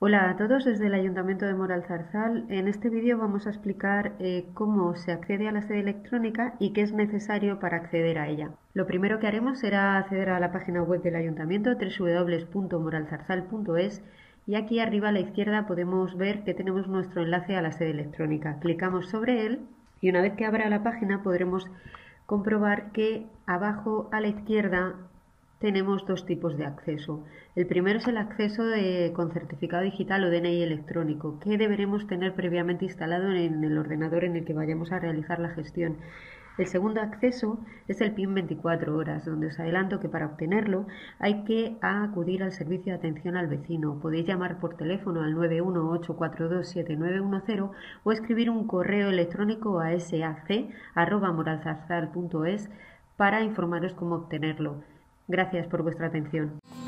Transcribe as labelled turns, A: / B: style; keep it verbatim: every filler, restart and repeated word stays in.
A: Hola a todos desde el Ayuntamiento de Moralzarzal. En este vídeo vamos a explicar eh, cómo se accede a la sede electrónica y qué es necesario para acceder a ella. Lo primero que haremos será acceder a la página web del Ayuntamiento, w w w punto moralzarzal punto es, y aquí arriba a la izquierda podemos ver que tenemos nuestro enlace a la sede electrónica. Clicamos sobre él y una vez que abra la página podremos comprobar que abajo a la izquierda tenemos dos tipos de acceso. El primero es el acceso de, con certificado digital o D N I electrónico, que deberemos tener previamente instalado en el ordenador en el que vayamos a realizar la gestión. El segundo acceso es el PIN veinticuatro horas, donde os adelanto que para obtenerlo hay que acudir al servicio de atención al vecino. Podéis llamar por teléfono al nueve uno ocho cuatro dos siete nueve uno cero o escribir un correo electrónico a sac arroba moralzarzal punto es para informaros cómo obtenerlo. Gracias por vuestra atención.